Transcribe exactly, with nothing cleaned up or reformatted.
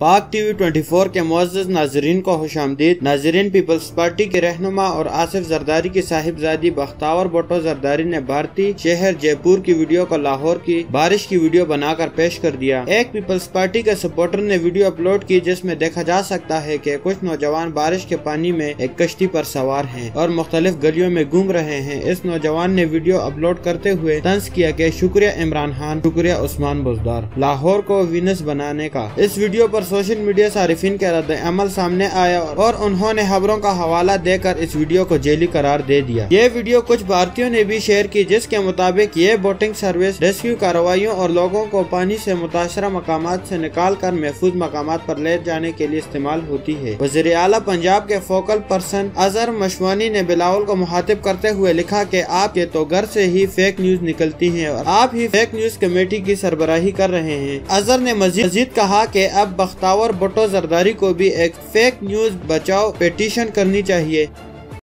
पाक TV twenty four के मुअज़्ज़ज़ नाज़रीन को खुशामदीद। नाज़रीन, पीपल्स पार्टी के रहनुमा और आसिफ जरदारी की साहिबजादी बख्तावर भुट्टो जरदारी ने भारतीय शहर जयपुर की वीडियो को लाहौर की बारिश की वीडियो बनाकर पेश कर दिया। एक पीपल्स पार्टी के सपोर्टर ने वीडियो अपलोड की जिसमें देखा जा सकता है कि कुछ नौजवान बारिश के पानी में एक कश्ती पर सवार हैं और मुख्तलिफ गलियों में घूम रहे हैं। इस नौजवान ने वीडियो अपलोड करते हुए तंज किया कि शुक्रिया इमरान खान, शुक्रिया उस्मान बुज़दार, लाहौर को वीनस बनाने का। इस वीडियो पर सोशल मीडिया सारिफिन के रद्द अमल सामने आया और उन्होंने खबरों का हवाला देकर इस वीडियो को जेली करार दे दिया। ये वीडियो कुछ भारतीयों ने भी शेयर की जिसके मुताबिक ये बोटिंग सर्विस रेस्क्यू कार्रवाइयों और लोगों को पानी से मुतासरा मकामात से निकाल कर महफूज मकामात पर ले जाने के लिए इस्तेमाल होती है। वज़ीर आला पंजाब के फोकल पर्सन अजहर मशवानी ने बिलावल को मुखातिब करते हुए लिखा कि आपके तो घर से ही फेक न्यूज निकलती है और आप ही फेक न्यूज कमेटी की सरबराही कर रहे हैं। अजहर ने मजीद कहा कि अब बख्तावर भुट्टो जरदारी को भी एक फेक न्यूज बचाओ पिटीशन करनी चाहिए।